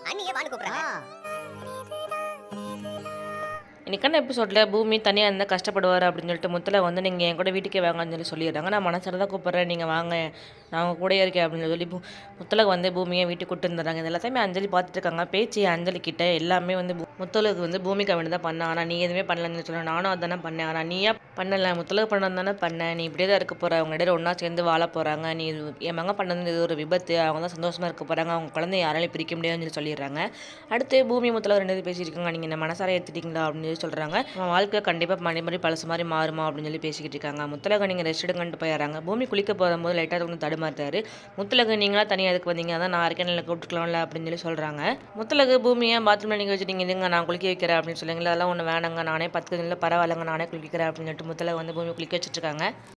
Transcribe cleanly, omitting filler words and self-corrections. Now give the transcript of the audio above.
அண்ணியே வான்னு கூப்பிடுறாங்க. இன்னைக்கான எபிசோடில் பூமி தனியாக இருந்தால் கஷ்டப்படுவார் அப்படின்னு சொல்லிட்டு முத்துல வந்து நீங்கள் என் கூட வீட்டுக்கே வாங்கன்னு சொல்லிடுறாங்க. நான் மனசில் தான் கூப்பிட்றேன், நீங்கள் வாங்க, நான் உங்கள் கூட இருக்கேன் அப்படின்னு சொல்லி முத்தலகு வந்து பூமியை வீட்டுக்கு கூட்டு வந்துடுறாங்க. இது எல்லாத்தையுமே அஞ்சலி பார்த்துட்டு இருக்காங்க. பேச்சு அஞ்சலி கிட்ட எல்லாமே வந்து முத்தலகு வந்து பூமிக்கு வேண்டி தான் பண்ணேன், ஆனால் நீ எதுவுமே பண்ணலன்னு சொல்லுவேன். நானும் அதானே பண்ணேன், ஆனால் நீயா பண்ணலை, முத்தலகு பண்ணது தானே பண்ணேன், நீ இப்படியே தான் இருக்க போகிற, அவங்க இடையில ஒன்றா சேர்ந்து வாழ போகிறாங்க, நீ என் மகன் பண்ணது இது ஒரு விபத்து, அவங்க தான் சந்தோஷமாக இருக்க போகிறாங்க, அவங்க குழந்தைய யாராலையும் பிரிக்க முடியாதுன்னு சொல்லி சொல்லிடுறாங்க. அடுத்து பூமி முத்தலகு ரெண்டு பேரும் பேசியிருக்காங்க. நீங்கள் என்ன மனசார ஏற்றுட்டீங்களா அப்படின்னு சொல்லி சொல்கிறாங்க. வாழ்க்கை கண்டிப்பாக மறுபடி பழசு மாதிரி மாறுமா அப்படின்னு சொல்லி பேசிக்கிட்டு இருக்காங்க. முத்தலகு நீங்கள் ரெஸ்ட் எடுங்கன்ட்டு போயிடுறாங்க. பூமி குளிக்க போகும்போது லைட்டாக வந்து தடுமாறுறாரு. முத்தலகு நீங்களா தனியாக எதுக்கு வந்தீங்க, அதான் நான் இருக்கேன், இல்லை கூப்பிட்டுக்கலாம்ல அப்படின்னு சொல்லி சொல்கிறாங்க. முத்தலகு பூமியை பாத்ரூமில் நீங்கள் வச்சுட்டீங்க, இதுங்க நான் குளிக்க வைக்கிறேன் அப்படின்னு சொல்லுங்களா. அதெல்லாம் ஒன்று வேணாங்க, நானே 10 இல்லை பரவாயில்லைங்க, நானே குளிக்கிறேன் அப்படின்னு சொல்லிட்டு முத்தலகு வந்து பூமி குளிக்க வச்சுட்டு இருக்காங்க.